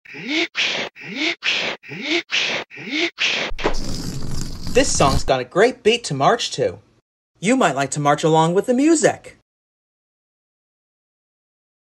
This song's got a great beat to march to. You might like to march along with the music.